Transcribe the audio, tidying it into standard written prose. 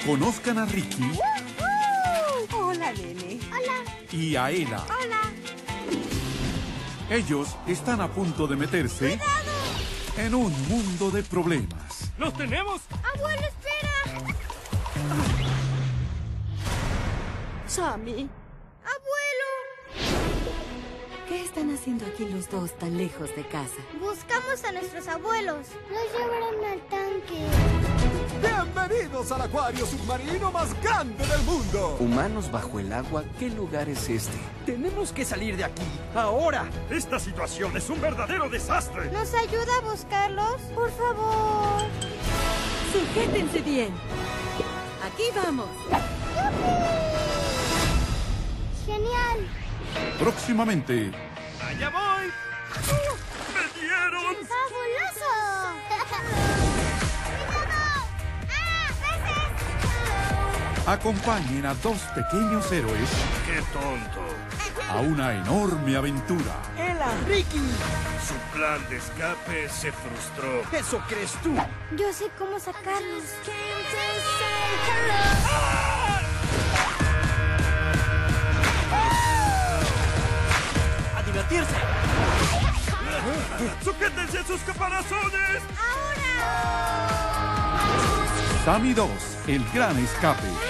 Conozcan a Ricky. Hola, nene. Hola. Y a Ela. Hola. Ellos están a punto de meterse en un mundo de problemas. ¡Los tenemos! Abuelo, espera. Sammy, Abuelo. ¿qué están haciendo aquí los dos tan lejos de casa? Buscamos a nuestros abuelos. Los llevaron al tanque. ¡Bienvenidos al acuario submarino más grande del mundo! Humanos bajo el agua, ¿qué lugar es este? Tenemos que salir de aquí, ahora. Esta situación es un verdadero desastre. ¿Nos ayuda a buscarlos? Por favor. Sujétense bien. Aquí vamos. Genial. Próximamente, ¡Allá voy! ¡Me dieron! ¡Fabuloso! acompañen a dos pequeños héroes ¡Qué tonto! a una enorme aventura. ¡Ela, Ricky! Su plan de escape se frustró. ¿Eso crees tú? Yo sé cómo sacarlos. ¡A divertirse! ¡Sujétense a sus caparazones! ¡Ahora! Sammy 2, el gran escape.